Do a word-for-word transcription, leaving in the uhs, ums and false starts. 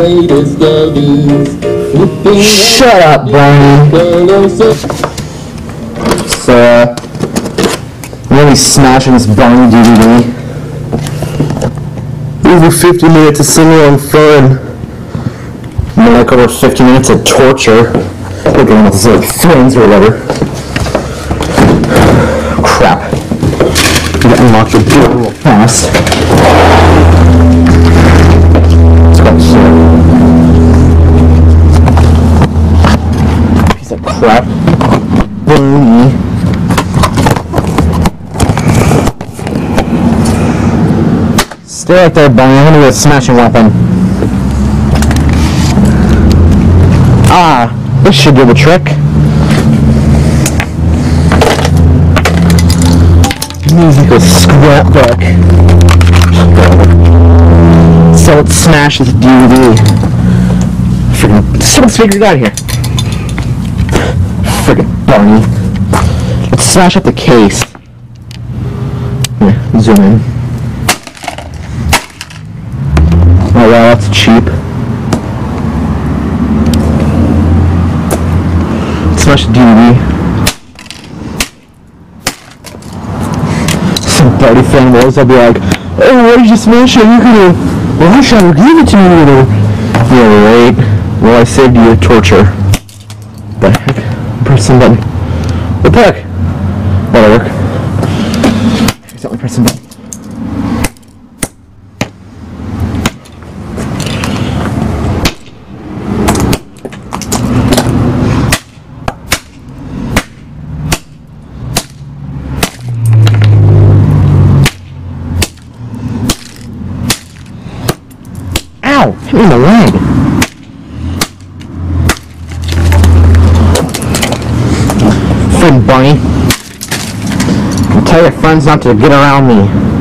greatest of ease. Shut up, Brian. So, uh, I'm gonna be smashing this Barney D V D. Over fifty minutes of singing and fun. And then like over fifty minutes of torture. We're going with this like friends or whatever. Crap. I'm gonna unlock the door real fast. Let's go shit. Piece of crap. Barney. Stay right there, Barney. I'm gonna get a smashing weapon. Ah, this should do the trick. Music with scrapbook. So let's smash this D V D. Freaking, someone's figured it out here. Friggin' Barney. Let's smash up the case. Here, zoom in. Oh wow, that's cheap. Smash the D V D. Some party fanboys, I'll be like, oh, why did you smash it? You could've, well, I should have given it to me, little. Yeah, right. Well, I saved you torture. What the heck? Press some button. What the heck? That'll work. Accidentally press some button. Ow! Hit me in the leg. Friend Barney. Tell your friends not to get around me.